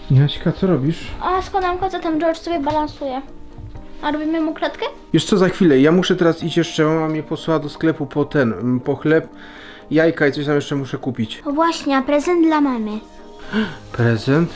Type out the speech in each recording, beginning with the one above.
Jaśka, co robisz? A składam co tam George sobie balansuje. A robimy mu klatkę? Wiesz co, za chwilę, ja muszę teraz iść jeszcze, mama mnie posłała do sklepu po chleb, jajka i coś tam jeszcze muszę kupić. O właśnie, a prezent dla mamy. Prezent?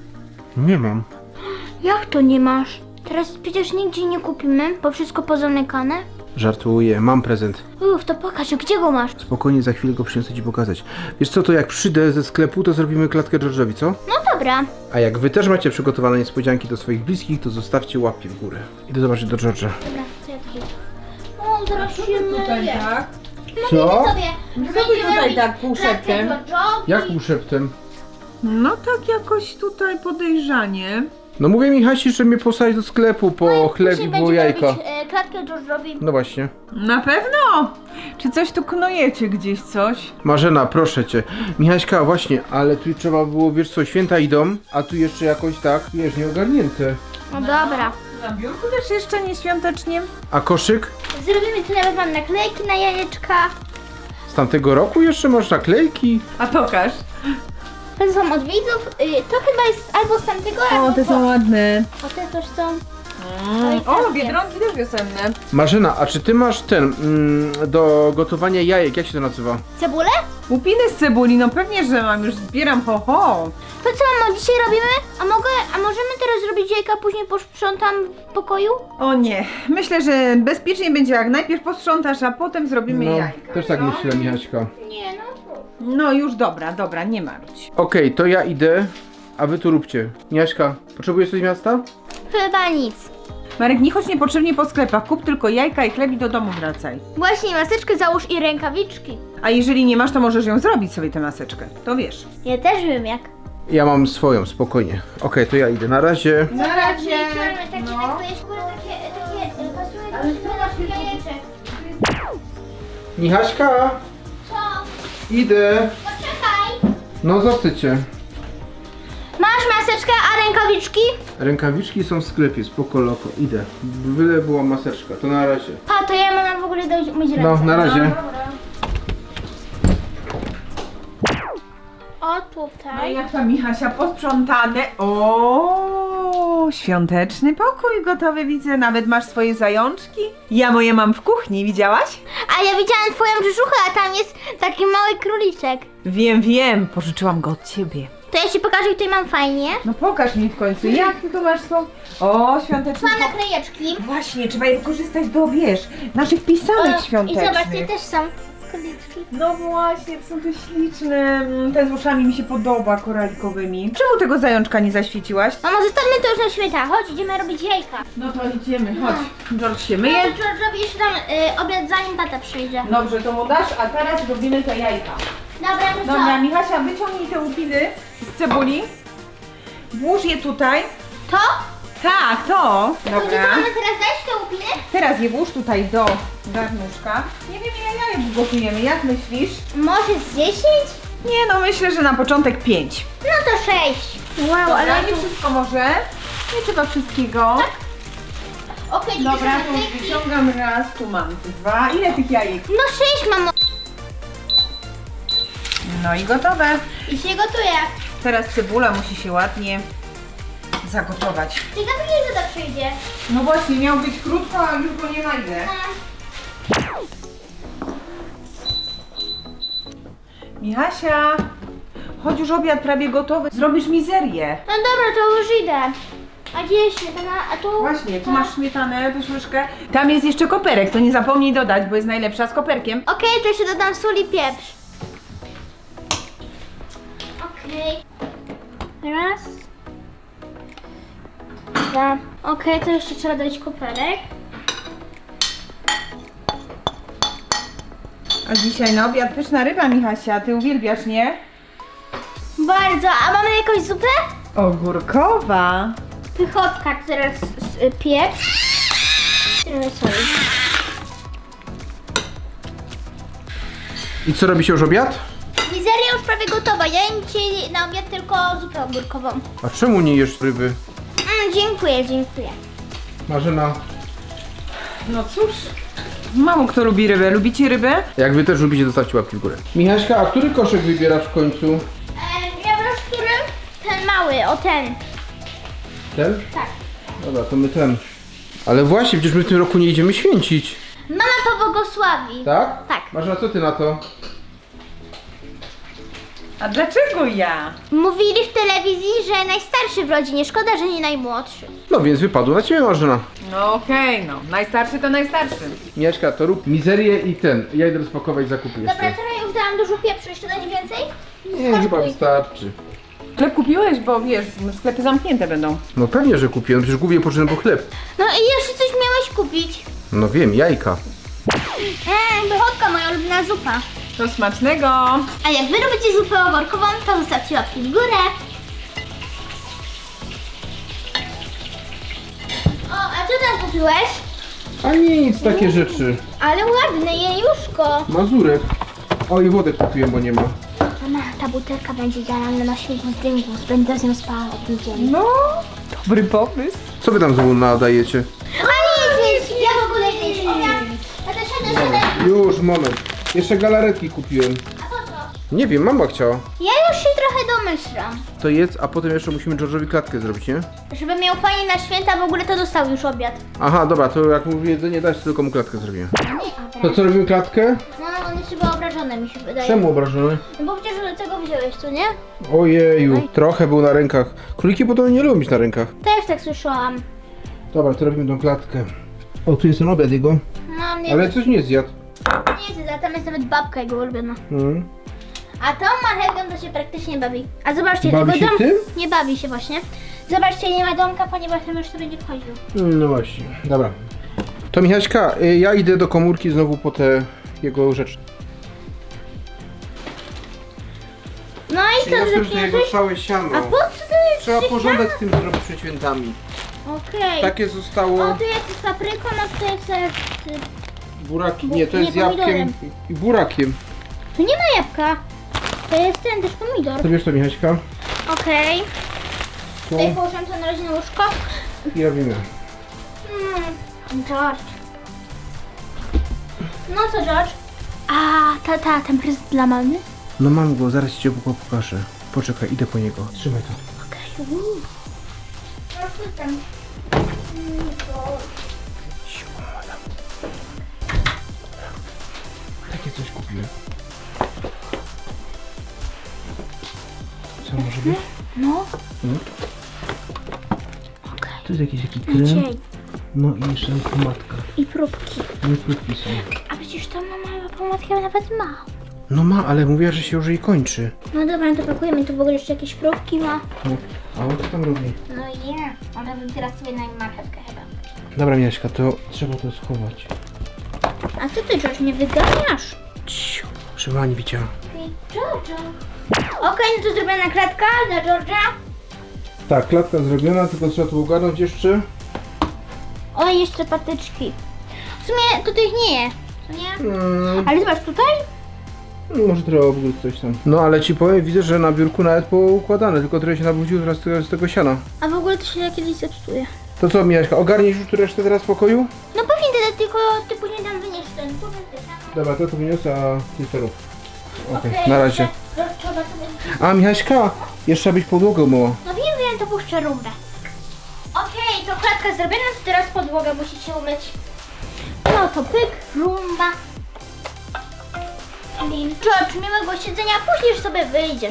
Nie mam. Jak to nie masz? Teraz przecież nigdzie nie kupimy, bo wszystko pozamykane. Żartuję, mam prezent. To pokaż, gdzie go masz? Spokojnie, za chwilę go przyniosę ci pokazać. Wiesz co, to jak przyjdę ze sklepu, to zrobimy klatkę George'owi, co? No dobra. A jak wy też macie przygotowane niespodzianki do swoich bliskich, to zostawcie łapki w górę. Idę zobaczyć do George'a. Dobra, to ja też. O, zaraz się Tutaj myję. tak. Co? Zrobię tutaj tak półszeptem. Jak półszeptem? No tak jakoś tutaj podejrzanie. No mówię Michasi, że mnie posłać do sklepu po chleb i po jajka. Klatkę George'owi. No właśnie. Na pewno! Czy coś tu knujecie gdzieś coś? Marzena, proszę cię. Michaśka, właśnie, ale tu trzeba było, wiesz co, święta idą, a tu jeszcze jakoś tak, wiesz, nieogarnięte. No dobra. Na biurku też jeszcze nie świątecznie. A koszyk? Zrobimy tu nawet mam naklejki na jajeczka. Z tamtego roku jeszcze masz naklejki? A pokaż. To są od widzów. To chyba jest albo z tamtego, O, albo te są ładne. O, te też są. O, biedronki też wiosenne. Marzena, a czy ty masz ten, do gotowania jajek, jak się to nazywa? Cebulę? Łupiny z cebuli, no pewnie, że mam, już zbieram, ho ho. To co mamo, dzisiaj robimy? A możemy teraz zrobić jajka, później posprzątam w pokoju? O nie, myślę, że bezpiecznie będzie jak najpierw posprzątasz, a potem zrobimy jajka. też tak co? myślę, Michaśka. Nie, no. No już dobra, nie marudź. Okej, to ja idę, a wy tu róbcie. Michaśka, potrzebujesz coś z miasta? Chyba nic. Marek, nie chodź niepotrzebnie po sklepach, kup tylko jajka i chleb i do domu wracaj. Właśnie, maseczkę załóż i rękawiczki. A jeżeli nie masz, to możesz ją zrobić sobie tę maseczkę, to wiesz. Ja też wiem jak. Ja mam swoją, spokojnie. Okej, to ja idę, na razie. Na razie! Takie pasują do jajeczek. Michaśka, Co? idę. Poczekaj. No, zobaczycie. Masz maseczkę, a rękawiczki? Rękawiczki są w sklepie, spoko loko, idę. Byle była maseczka, to na razie. Pa, to ja mam w ogóle myć ręce. No, na razie. O, No i tutaj. jak tam Michasia posprzątane? O, świąteczny pokój gotowy, widzę. Nawet masz swoje zajączki. Ja moje mam w kuchni, widziałaś? A ja widziałam twoją brzuchę, a tam jest taki mały króliczek. Wiem, pożyczyłam go od ciebie. To ja ci pokażę, tutaj mam fajnie. No pokaż mi w końcu, jak ty to masz swą... O, świąteczny Mam pokój. naklejeczki. Właśnie, trzeba je wykorzystać do, wiesz, naszych pisanek I świątecznych. zobaczcie, też są króliczki. No właśnie, to są te śliczne. Te z uszami mi się podoba, koralikowymi. Czemu tego zajączka nie zaświeciłaś? Mamo, zostawmy to już na święta. Chodź, idziemy robić jajka. No to idziemy, chodź. George się Ja myje. to George'owi jeszcze dam obiad, zanim tata przyjdzie. Dobrze, to mu dasz, a teraz robimy te jajka. Dobra, to co? Dobra, Michasia, wyciągnij te łupiny z cebuli. Włóż je tutaj. To? Tak, to. To Dobra. mamy teraz dać te łupiny? Teraz je włóż tutaj do garnuszka. Nie wiem, ile jajek gotujemy, jak myślisz? Może z 10? Nie no, myślę, że na początek 5. No to 6. Wow, Dobra, ale nie wszystko może. Nie trzeba wszystkiego. Okej, Dobra, to wyciągam raz, tu mam 2. Ile tych jajek? No 6, mamo. No i gotowe. I się gotuje. Teraz cebula musi się ładnie zagotować. Ciekawe, kiedy tata przyjdzie. No właśnie, miał być krótko, a już go nie znajdę. Michasia, chodź, już obiad prawie gotowy. Zrobisz mizerię. No dobra, to już idę. A gdzie jest śmietana? A tu? Właśnie, tu masz śmietanę, też łyżkę. Tam jest jeszcze koperek, to nie zapomnij dodać, bo jest najlepsza z koperkiem. Okej, to jeszcze dodam sól i pieprz. Okej. Raz. Dwa. Okej, to jeszcze trzeba dać koperek. A dzisiaj na obiad pyszna ryba, Michasia, ty uwielbiasz, nie? Bardzo. A mamy jakąś zupę? Ogórkowa. Pychotka, teraz pieprz. Trochę soli. I co, robi się już obiad? Mizeria już prawie gotowa. Ja jem dzisiaj na obiad tylko zupę ogórkową. A czemu nie jesz ryby? Dziękuję, dziękuję. Marzena. No cóż, mało kto lubi rybę. Lubicie rybę? Jak wy też lubicie, zostawcie łapki w górę. Michaśka, a który koszyk wybierasz w końcu? Ja wiesz, który? ten mały, o ten. Ten? Tak. Dobra, to my ten. Ale właśnie, przecież my w tym roku nie idziemy święcić. Mama pobłogosławi. Tak? Tak. Marzena, co ty na to? A dlaczego ja? Mówili w telewizji, że najstarszy w rodzinie, szkoda, że nie najmłodszy. No więc wypadło na ciebie, Marzena. No okej, no. Najstarszy to najstarszy. Mieszka, to rób mizerię i ten. Ja idę rozpakować zakupy Dobra, jeszcze. teraz już dałam dużo pieprzu, jeszcze dać więcej? Nie, chyba wystarczy. Chleb kupiłeś, bo wiesz, sklepy zamknięte będą. No pewnie, że kupiłem, przecież głównie poszedłem po chleb. No i jeszcze coś miałeś kupić. No wiem, jajka. Wychodka, moja ulubiona zupa. To smacznego. A jak wy robicie zupę ogórkową, to zostawcie łapki w górę. O, a co tam kupiłeś? A nic, takie rzeczy. Ale ładne, jejuszko. Mazurek. O, i wodę kupiłem, bo nie ma. Mama, ta butelka będzie idealna na śmigło z dyngu. Będę z nią spała od niedzieli. No, dobry pomysł. Co wy tam znowu nadajecie? A nic, ja w ogóle nie wiem. Siadaj. Już, moment. Jeszcze galaretki kupiłem. A po co? Nie wiem, mama chciała. Ja już się trochę domyślam. To jedz, a potem jeszcze musimy George'owi klatkę zrobić, nie? Żeby miał fajnie na święta, w ogóle to dostał już obiad. Aha, dobra, to jak mówię jedzenie dać, to tylko mu klatkę zrobiłem. Nie, To co, robimy klatkę? no, on jest chyba obrażony, mi się wydaje. Czemu obrażony? No bo przecież do tego wziąłeś, co nie? Ojeju, trochę był na rękach. Króliki podobno nie lubią być na rękach. Też tak słyszałam. Dobra, to robimy tą klatkę. O, tu jest ten obiad jego. No, nie, Ale coś nie zjadł. nie jest, tam jest nawet babka jego ulubiona. Mhm. A tą marchewką to się praktycznie bawi. A zobaczcie, Bawi tylko się dom... tym? Nie bawi się właśnie. Zobaczcie, nie ma domka, ponieważ tam już to będzie wchodził. No właśnie, dobra. To Michaśka, ja idę do komórki znowu po te jego rzeczy. No i co, zapięłeś? całe siano. A po co to jest? Trzeba porządek z tym zrobić przed świętami. Okej. Takie zostało O, tu jest z papryką, a tu jest buraki. Nie, to jest nie, z jabłkiem pomidorem. i burakiem. Tu nie ma jabłka. To jest ten też pomidor. To wiesz to, Michaśka? Okej. Tu Tutaj położyłam to na razie na łóżko. i robimy. George. No co, George? A, ten prezent dla mamy? No mam go, zaraz ci pokażę. Poczekaj, idę po niego. Trzymaj to. Okej. Takie coś kupiłem. Co może być? No. Tu jest jakiś taki krem. Cień. No i jeszcze pomadka. I próbki. Nie krótki są. A przecież ta mama pomadkę nawet ma. No ma, ale mówiła, że się już jej kończy. No dobra, no to pakujemy. Tu w ogóle jeszcze jakieś próbki ma. No. A on co tam robi? No nie. Ona wybiera sobie na marchewkę chyba. Dobra, Miaśka, to trzeba to schować. A co ty, George, nie wyganiasz? Ciu, żeby ani widziała. George. Okej, no to zrobiona klatka dla George'a. Tak, klatka zrobiona, tylko trzeba tu ogarnąć jeszcze. O, jeszcze patyczki. W sumie to tych nie je, co nie? Ale zobacz, tutaj? Może trochę obróć coś tam. No ale ci powiem, widzę, że na biurku nawet poukładane, tylko trochę się nabrudziło teraz z tego siana. A w ogóle to się kiedyś zepsuje. To co, Miaśka, ogarniesz już tu resztę teraz w pokoju? No pewnie tyle, tylko ty później tam wyniesz ten. Tu będzie tam. Dobra, to wyniosę, a ty to rób. Okej, Okej, na razie. jeszcze trzeba sobie... A Michaśka, jeszcze abyś podłogę umyła. No wiem, to puszczę rumbę. Okej, to klatka zrobiona, to teraz podłogę musicie umyć. No to pyk, rumba. George, miłego siedzenia, a później już sobie wyjdziesz.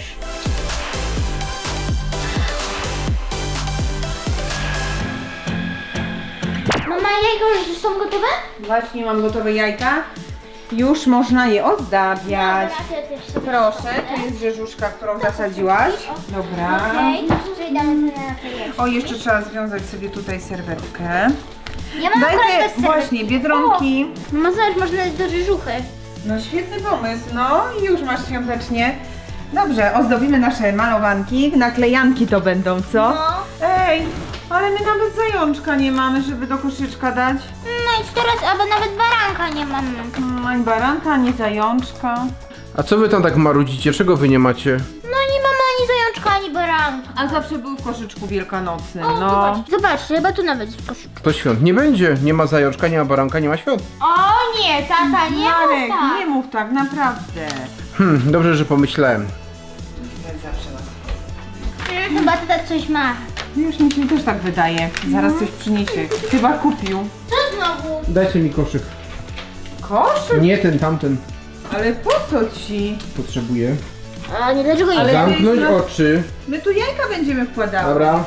Mama, jajka już są gotowe? Właśnie mam gotowe jajka. Już można je oddawiać. Dobra, to też sobie Proszę, tu jest rzeżuszka, którą zasadziłaś. Dobra. Okej, czyli damy to na talerz. O, jeszcze trzeba związać sobie tutaj serwetkę. Ja mam akurat Dajcie bez serwetki. właśnie biedronki. Mama, zobacz, można do rzeżuchy. No świetny pomysł, no i już masz świątecznie. Dobrze, ozdobimy nasze malowanki, naklejanki to będą, co? No. Ej, ale my nawet zajączka nie mamy, żeby do koszyczka dać. No i teraz, albo nawet baranka nie mamy. Ani baranka, ani zajączka. A co wy tam tak marudzicie? Czego wy nie macie? No nie mamy ani zajączka, ani baranka. A zawsze był w koszyczku wielkanocnym, O, no. zobacz, zobaczcie, chyba tu nawet jest koszyk. To świąt nie będzie. Nie ma zajączka, nie ma baranka, nie ma świąt. O nie, tata, nie Marek, mów tak. nie mów tak, naprawdę. Dobrze, że pomyślałem. Zawsze nas. Chyba tata coś ma. Już mi się też tak wydaje. Zaraz coś przyniesie. Chyba kupił. Co znowu? Dajcie mi koszyk. Koszyk? Nie ten, tamten. Ale po co ci? Potrzebuję. A nie, dlaczego nie? Ale- Zamknąć jest- oczy. My tu jajka będziemy wkładały. Dobra.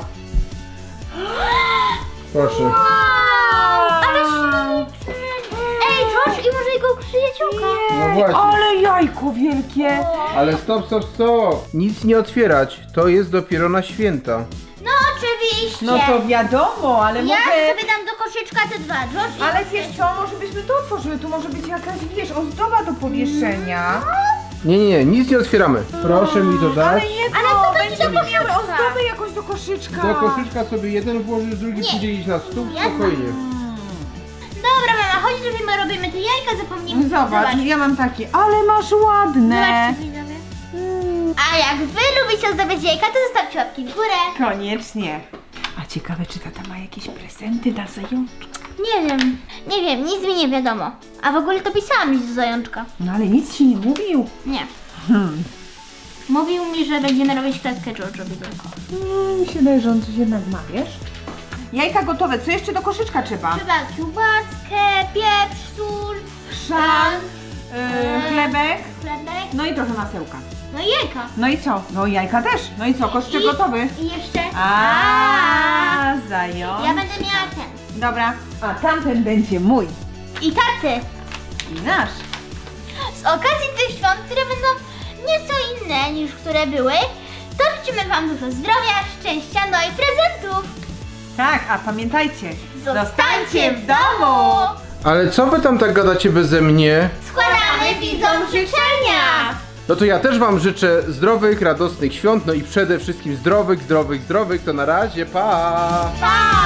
Proszę. Wow, ale śliczny. Ej, George i może jego przyjaciółka. No właśnie. Ale jajko wielkie. Ale stop. Nic nie otwierać. To jest dopiero na święta. No oczywiście. No to wiadomo, ale Ja może... sobie dam do koszyczka te dwa, George i Ale wiesz co, może byśmy to otworzyły. Tu może być jakaś, wiesz, ozdoba do powieszenia. Nie, nic nie otwieramy. Proszę mi to dać. Ale nie Ale to będzie będziemy do miały koszyczka. ozdobę jakoś do koszyczka. Do koszyczka sobie jeden włożysz, drugi Nie. przydzielić na stół, Ja spokojnie. Dobra, mama, chodź, robimy te jajka, zapomnijmy. Zobacz, ja mam takie, ale masz ładne. Zobaczcie, widzowie. A jak wy lubicie ozdabiać jajka, to zostawcie łapki w górę. Koniecznie. A ciekawe, czy tata ma jakieś prezenty dla zajączka? Nie wiem, nic mi nie wiadomo. A w ogóle to pisałam list do zajączka. No ale nic ci nie mówił. Nie. Mówił mi, że będziemy robić klatkę George'owi tylko. Mi się wydaje, że on coś jednak ma, wiesz? Jajka gotowe, co jeszcze do koszyczka trzeba? Trzeba kiełbaskę, pieprz, sól, Chrzan, chlebek, chlebek, no i trochę masełka. no i jajka. No i co? No jajka też. No i co? Koszyczek gotowy. I jeszcze... A, zając. Ja będę miała ten. Dobra. A tamten będzie mój. I taty. I nasz. Z okazji tych świąt, które będą nieco inne niż które były, to życzymy wam dużo zdrowia, szczęścia, no i prezentów. Tak, a pamiętajcie. Zostańcie w domu. Ale co wy tam tak gadacie beze mnie? Składamy widzom życzenia. No to ja też wam życzę zdrowych, radosnych świąt, no i przede wszystkim zdrowych, to na razie, pa! Pa!